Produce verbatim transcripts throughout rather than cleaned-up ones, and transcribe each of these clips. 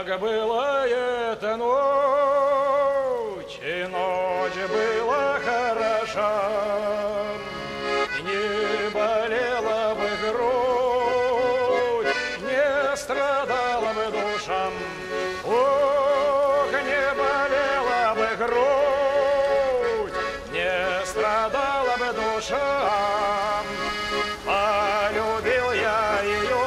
Как была эта ночь, и ночь была хороша, не болела бы грудь, не страдала бы душа. Ох, не болела бы грудь, не страдала бы душа. Полюбил я ее,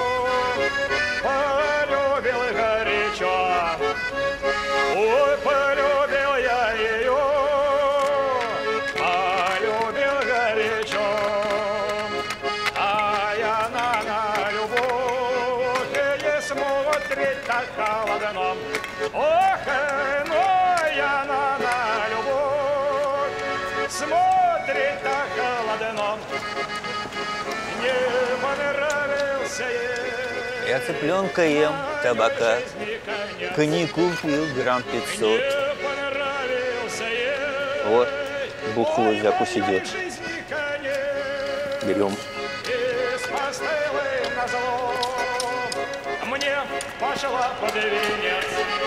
полюбил горячо. Ой, полюбил я ее, полюбил горячо. А я на, на любовь ей смотреть так холодно. Ох, но я на, на любовь смотреть так холодно. Не понравился ей. Я цыпленка ем, табака, коньяку пил грамм пятьсот. Вот, бухло закусить идет. Берем. Мне пошла под венец.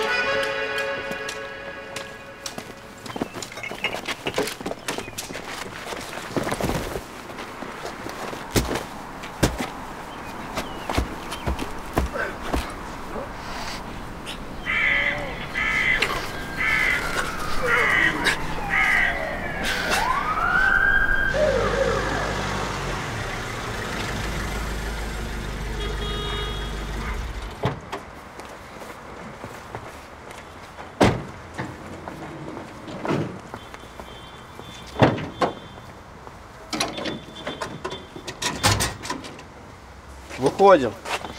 Выходим.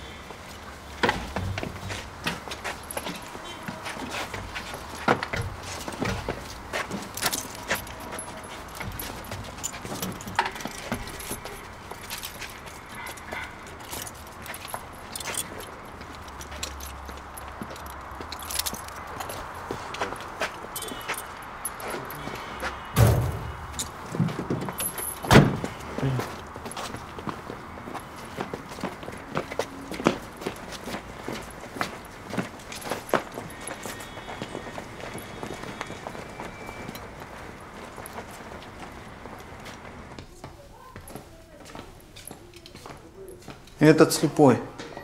Этот слепой.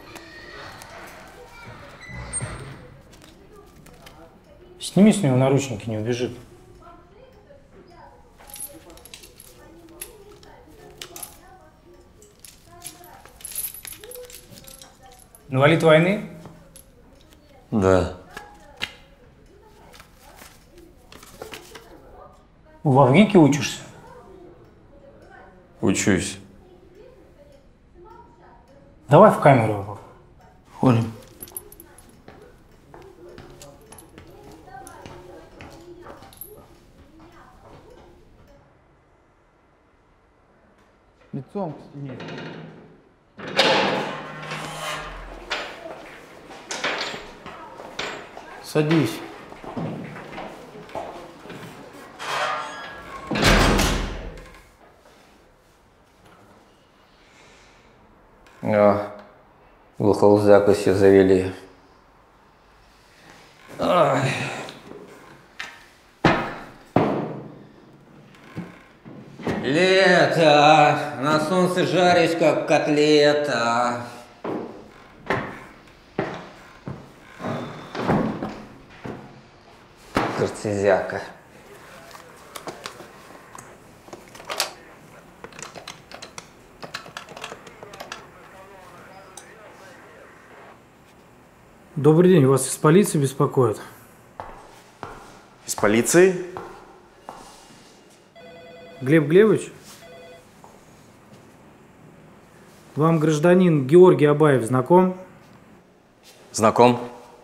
Сними с него наручники, не убежит. Инвалид войны? Да. В Авгике учишься? Учусь. Давай в камеру его. Ходим. Лицом к стене. Садись. О, глухого записи завели. Ой. Лето, на солнце жаришь, как котлета. Карцезяка. Добрый день, вас из полиции беспокоят? Из полиции? Глеб Глебович? Вам гражданин Георгий Абаев знаком? Знаком.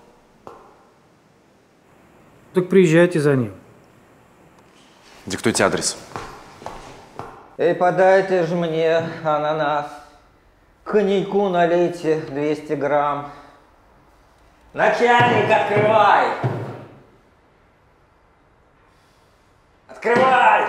Так приезжайте за ним. Диктуйте адрес. Эй, подайте же мне ананас. Коньяку налейте двести грамм. Начальник, открывай! Открывай!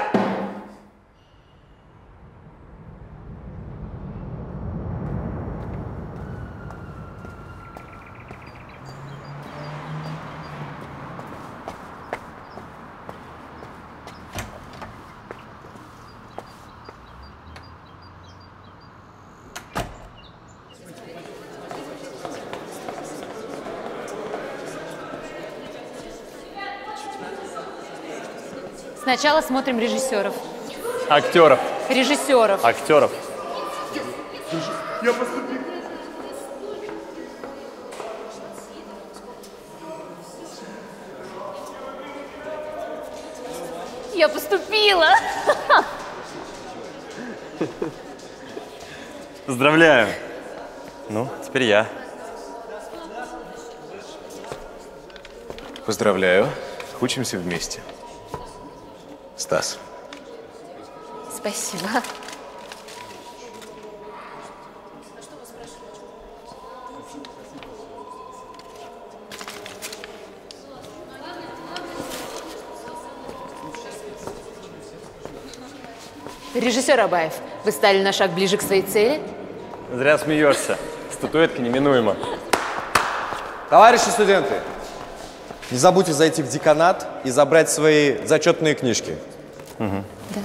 Сначала смотрим режиссеров. Актеров. Режиссеров. Актеров. Я поступил. Я поступила! Поздравляю. Ну, теперь я. Поздравляю. Учимся вместе. Стас. Спасибо. Режиссер Абаев, вы стали на шаг ближе к своей цели? Зря смеешься. Статуэтка неминуема. Товарищи студенты, не забудьте зайти в деканат и забрать свои зачетные книжки. Угу. Да.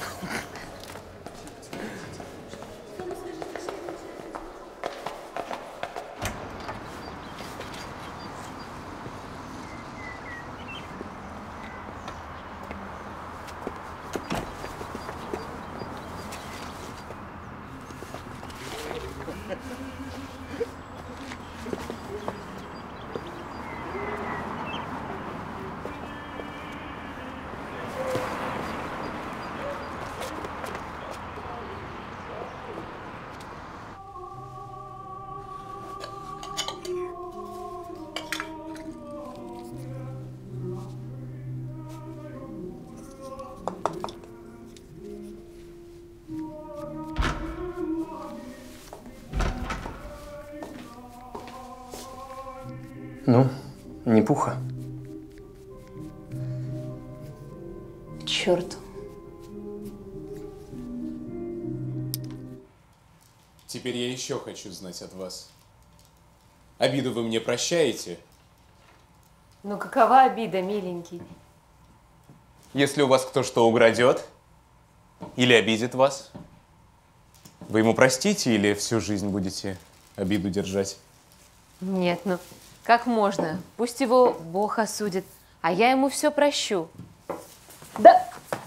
Ну, не пуха. Черт. Теперь я еще хочу знать от вас. Обиду вы мне прощаете? Ну какова обида, миленький? Если у вас кто что украдет или обидит вас, вы ему простите или всю жизнь будете обиду держать? Нет, ну как можно? Пусть его Бог осудит, а я ему все прощу. Да!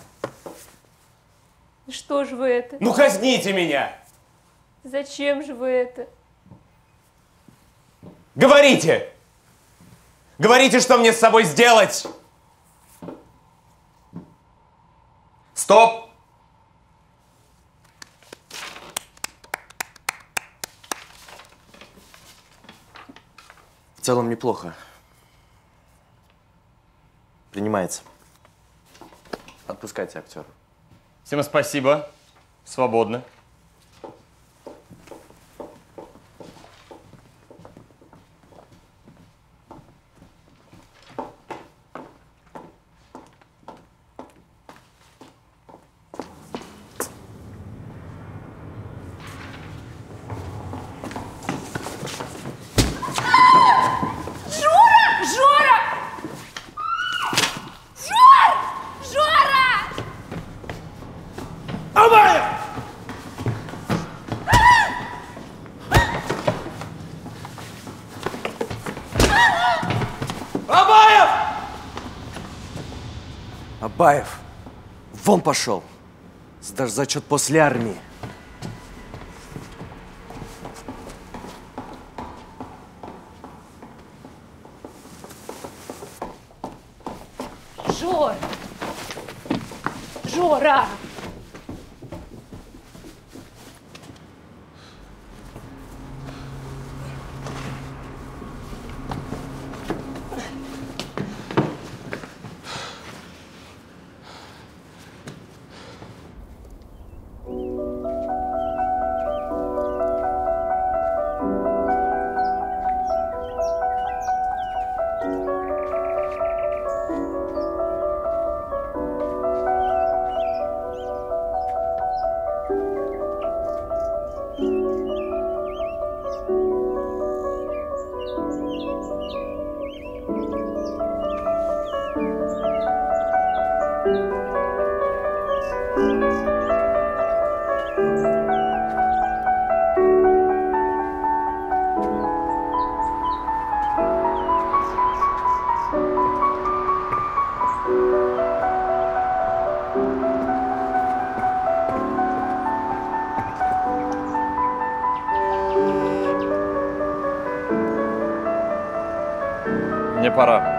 Что же вы это? Ну казните меня! Зачем же вы это? Говорите! Говорите, что мне с собой сделать! Стоп! В целом неплохо. Принимается. Отпускайте актера. Всем спасибо. Свободно. Абаев, вон пошел. Сдашь зачет после армии. Жор! Жора! Мне пора.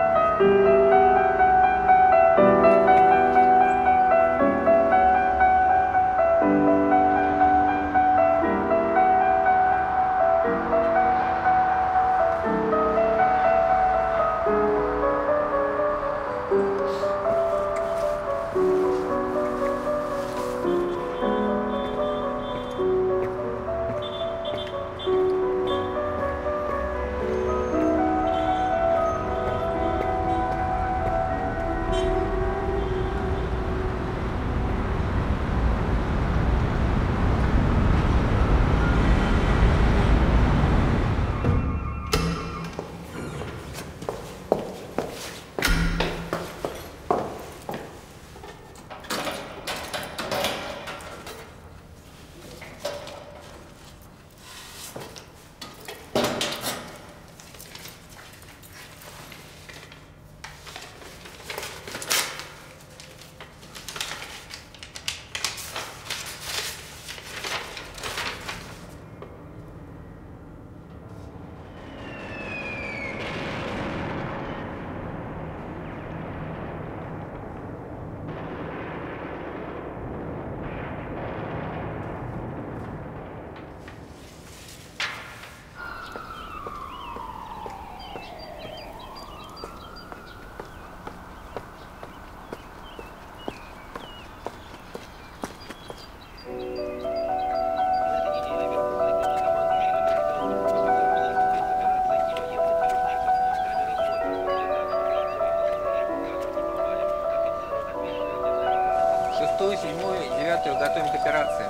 Шестую, седьмую и девятую готовим к операции.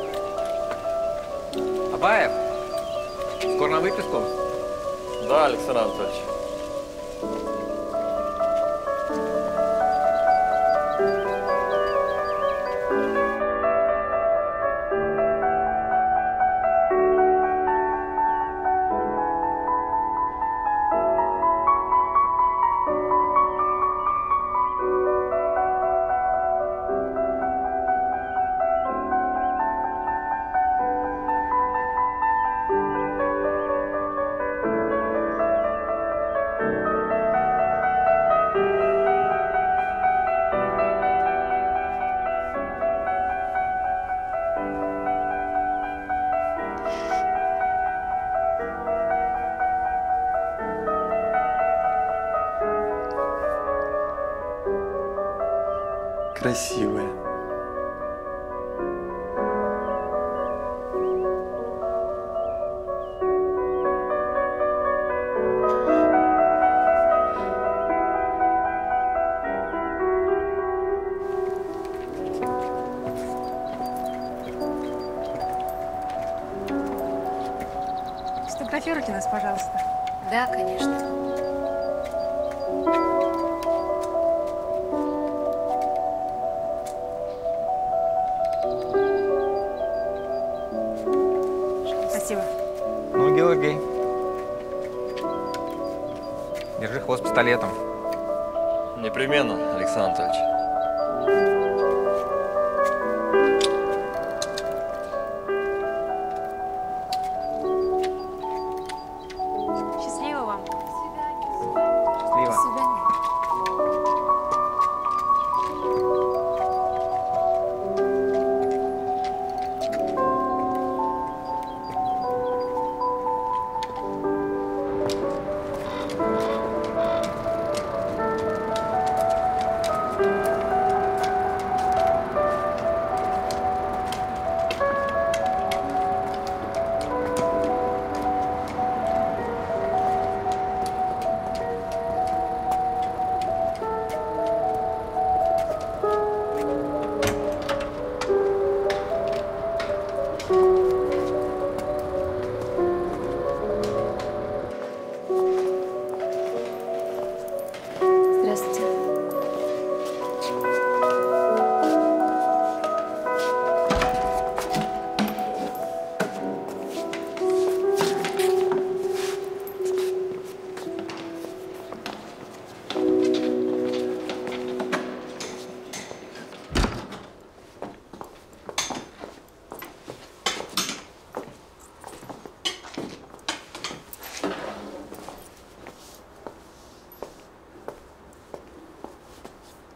Абаев, скоро на выписку? Да, Александр Анатольевич. Красивая. Сфотографируйте нас, пожалуйста. Да, конечно. Спасибо. Ну, Георгий, держи хвост пистолетом. Непременно, Александр Анатольевич. Счастливо вам. Счастливо. До свидания.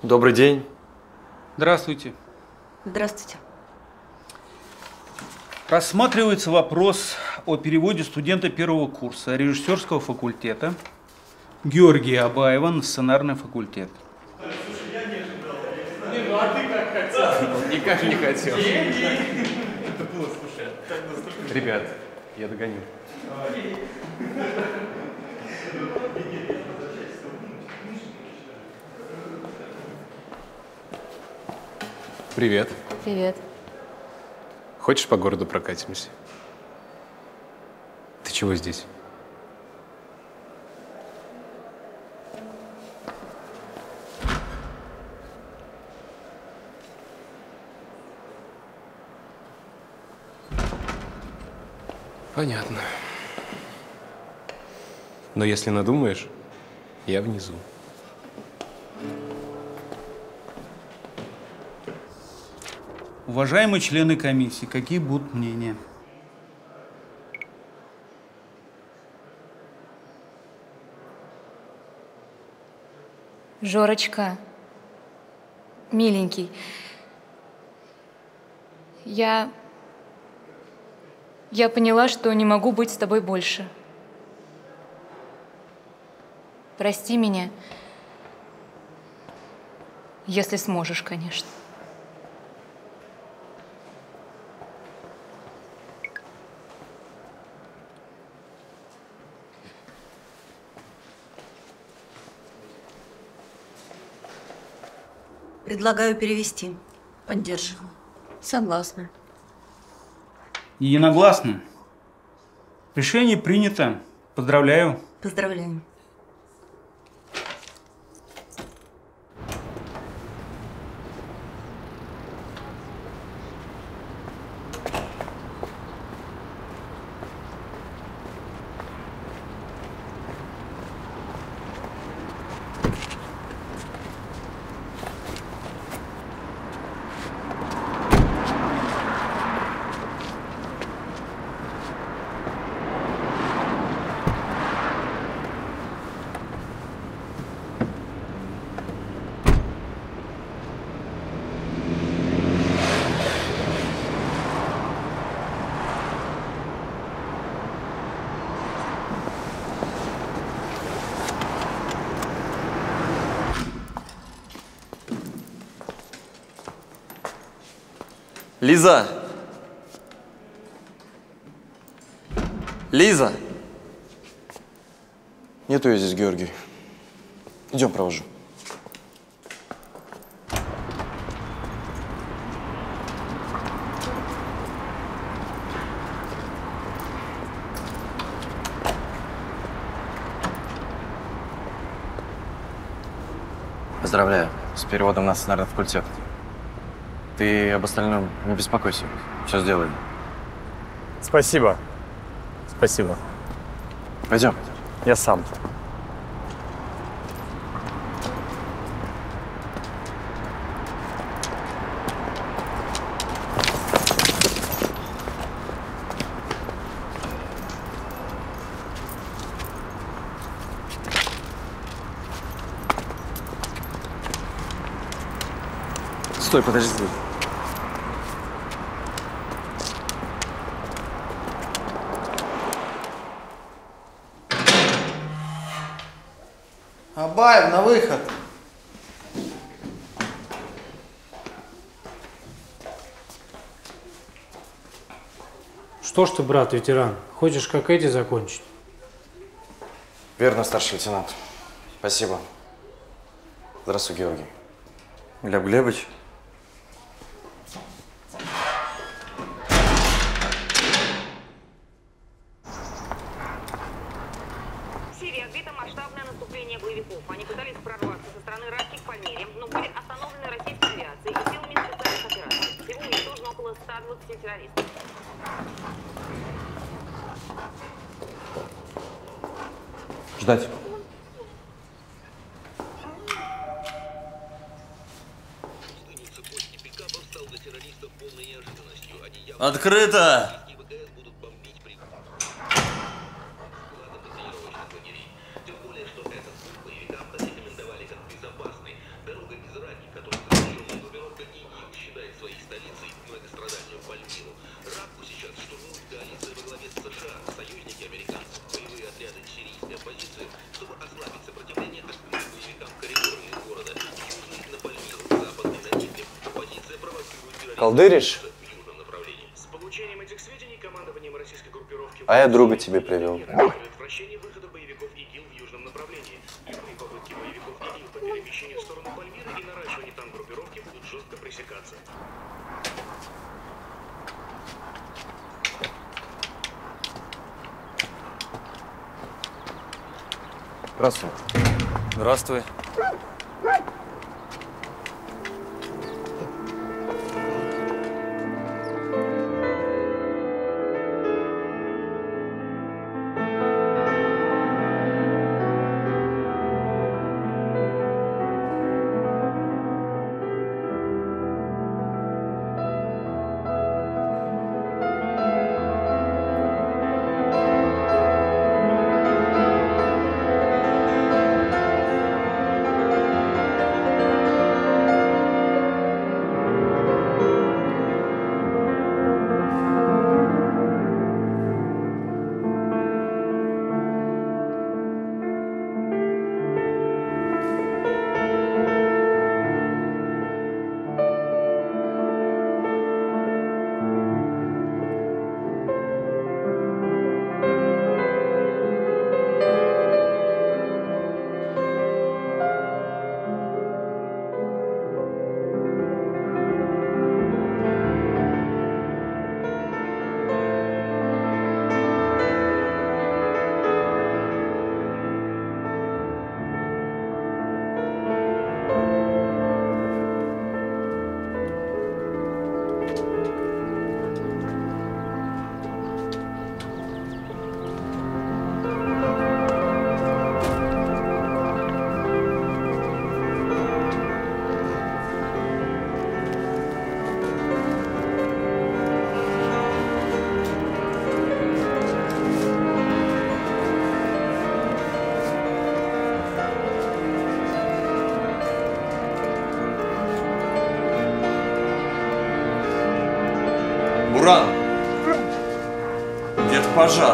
Добрый день. Здравствуйте. Здравствуйте. Рассматривается вопрос о переводе студента первого курса режиссерского факультета Георгия Абаева на сценарный факультет. Ну а ты как хотел? Никак не хотел. Это было, слушай. Ребят, я догоню. Привет. Привет. Хочешь по городу прокатимся? Ты чего здесь? Понятно. Но если надумаешь, я внизу. Уважаемые члены комиссии, какие будут мнения? Жорочка, миленький, я... Я поняла, что не могу быть с тобой больше. Прости меня, если сможешь, конечно. Предлагаю перевести. Поддерживаю. Согласна. Единогласно. Решение принято. Поздравляю. Поздравляю. Лиза! Лиза! Нету ее здесь, Георгий. Идем, провожу. Поздравляю с переводом на сценарный факультет. Ты об остальном не беспокойся. Все сделаем. Спасибо. Спасибо. Пойдем. Я сам. Стой, подожди. Абаев, на выход. Что ж ты, брат, ветеран, хочешь как эти закончить? Верно, старший лейтенант. Спасибо. Здравствуй, Георгий. Глеб Глебович. В Сирии отбито масштабное наступление боевиков. Они пытались прорваться со стороны иракских Пальмири, но были остановлены российской авиацией и силами специальных операций. Всего уничтожено около ста двадцати террористов. Ждать. Открыто! Тем более, что этот путь боевикам зарекомендовали как безопасный. Дорога из Ираки Колдыришь? А я друга тебе привел. Здравствуй. Здравствуй. Буран! Где-то пожар.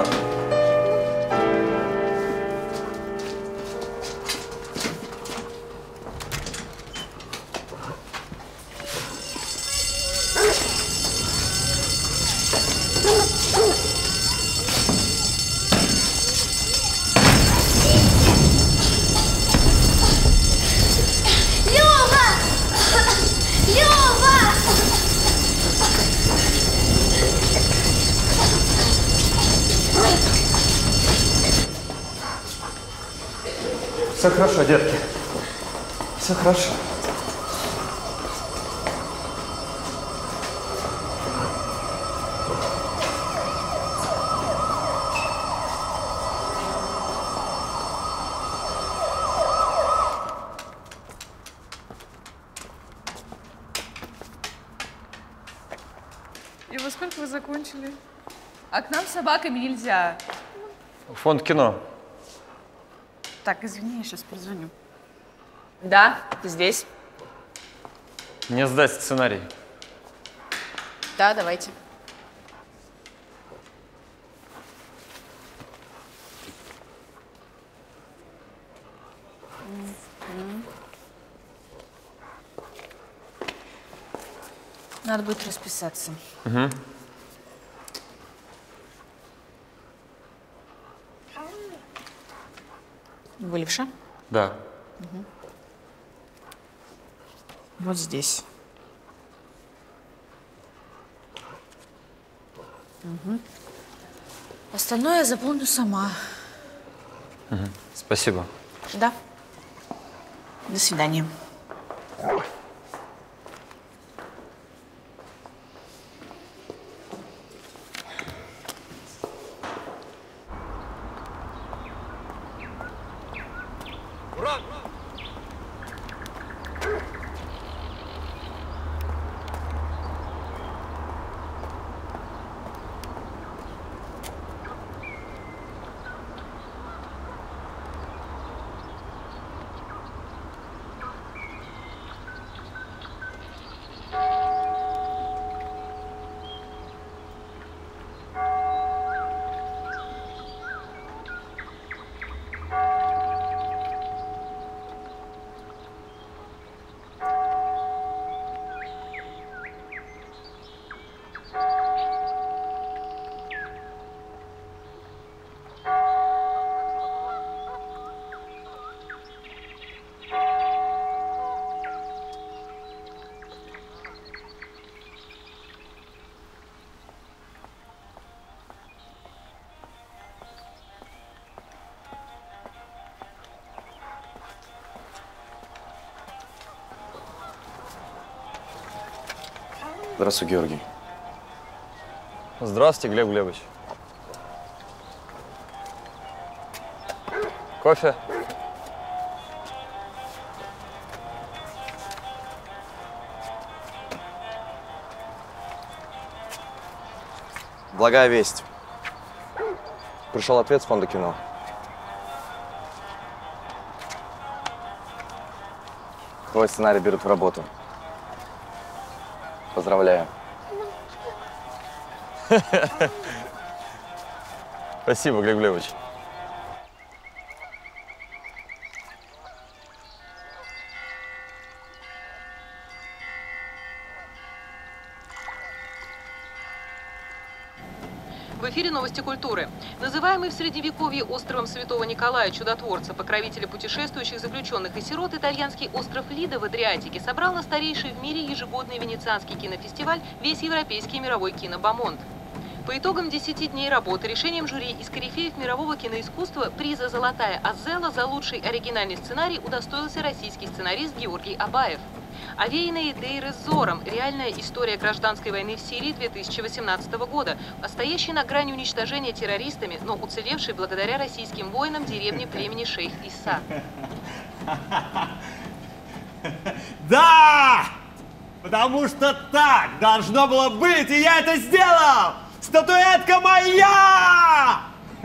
Все хорошо, детки. Все хорошо. И во сколько вы закончили? А к нам с собаками нельзя. Фонд кино. Так, извини, я сейчас перезвоню. Да, ты здесь? Мне сдать сценарий. Да, давайте. Надо будет расписаться. Угу. Вы левша? Да. Угу. Вот здесь. Угу. Остальное я заполню сама. Угу. Спасибо. Да. До свидания. Здравствуй, Георгий. Здравствуйте, Глеб Глебович. Кофе? Благая весть. Пришел ответ с фонда кино. Твой сценарий берут в работу. Поздравляю. Спасибо, Глеб Глебович. В эфире новости культуры. Называемый в Средневековье островом Святого Николая Чудотворца, покровителя путешествующих заключенных и сирот, итальянский остров Лидо в Адриатике собрал на старейший в мире ежегодный венецианский кинофестиваль весь европейский мировой кинобомонд. По итогам десяти дней работы решением жюри из корифеев мирового киноискусства приза «Золотая Азелла» за лучший оригинальный сценарий удостоился российский сценарист Георгий Абаев. Овеянные Дейр эз-Зором. Реальная история гражданской войны в Сирии две тысячи восемнадцатого года, стоящей на грани уничтожения террористами, но уцелевшей благодаря российским воинам деревни племени Шейх-Иса. Да! Потому что так должно было быть, и я это сделал! Статуэтка моя!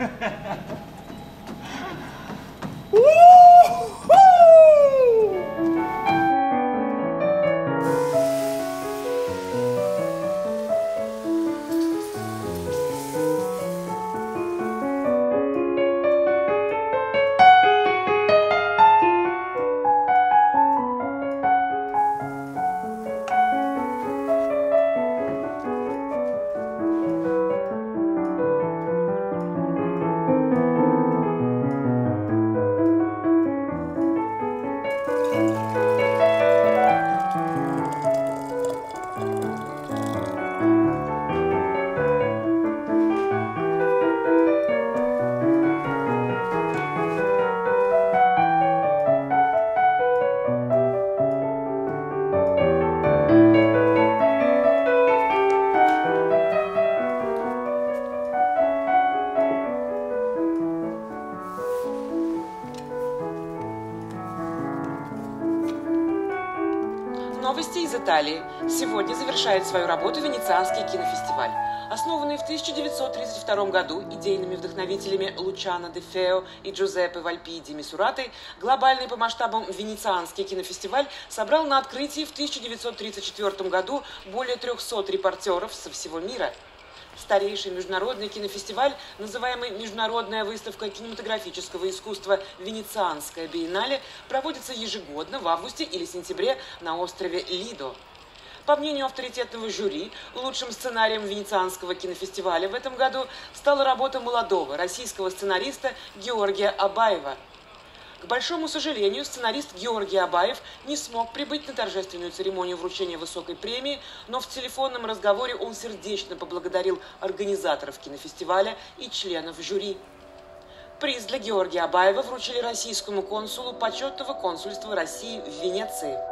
Новости из Италии. Сегодня завершает свою работу Венецианский кинофестиваль. Основанный в тысяча девятьсот тридцать втором году идейными вдохновителями Лучано де Фео и Джузеппе Вальпиди Мисуратой, глобальный по масштабам Венецианский кинофестиваль собрал на открытии в тысяча девятьсот тридцать четвёртом году более трёхсот репортеров со всего мира. Старейший международный кинофестиваль, называемый Международная выставка кинематографического искусства «Венецианская биеннале», проводится ежегодно в августе или сентябре на острове Лидо. По мнению авторитетного жюри, лучшим сценарием Венецианского кинофестиваля в этом году стала работа молодого российского сценариста Георгия Абаева. К большому сожалению, сценарист Георгий Абаев не смог прибыть на торжественную церемонию вручения высокой премии, но в телефонном разговоре он сердечно поблагодарил организаторов кинофестиваля и членов жюри. Приз для Георгия Абаева вручили российскому консулу почетного консульства России в Венеции.